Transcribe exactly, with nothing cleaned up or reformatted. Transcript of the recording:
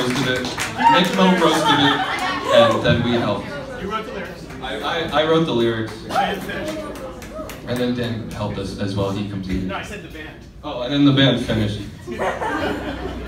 roasted it. Nick Mo roasted it, and then we helped. You wrote the lyrics. I, I, I wrote the lyrics. I didn't finish. And then Dan helped us as well. He completed. No, I said the band. Oh, and then the band finished.